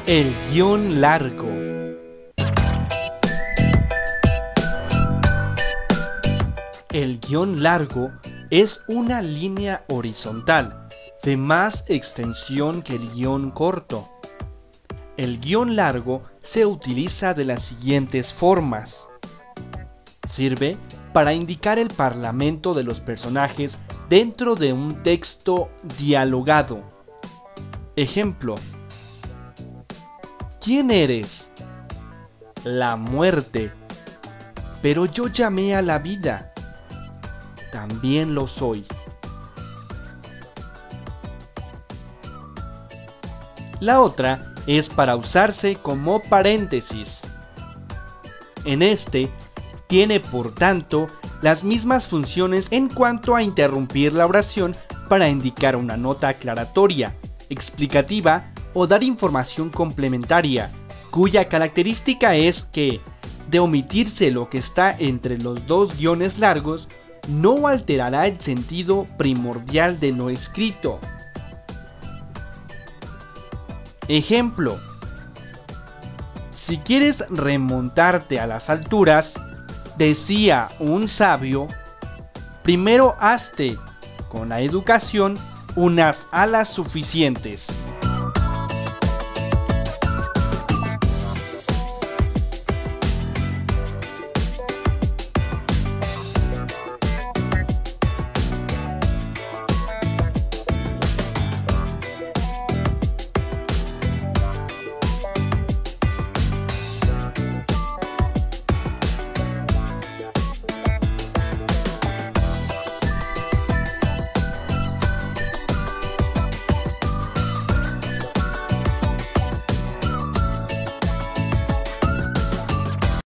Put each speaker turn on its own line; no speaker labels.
El guión largo. El guión largo es una línea horizontal de más extensión que el guión corto. El guión largo se utiliza de las siguientes formas. Sirve para indicar el parlamento de los personajes dentro de un texto dialogado. Ejemplo: ¿quién eres? La muerte. Pero yo llamé a la vida. También lo soy. La otra es para usarse como paréntesis. En este, tiene por tanto las mismas funciones en cuanto a interrumpir la oración para indicar una nota aclaratoria, explicativa o dar información complementaria, cuya característica es que, de omitirse lo que está entre los dos guiones largos, no alterará el sentido primordial de lo escrito. Ejemplo: si quieres remontarte a las alturas, decía un sabio, primero hazte, con la educación, unas alas suficientes.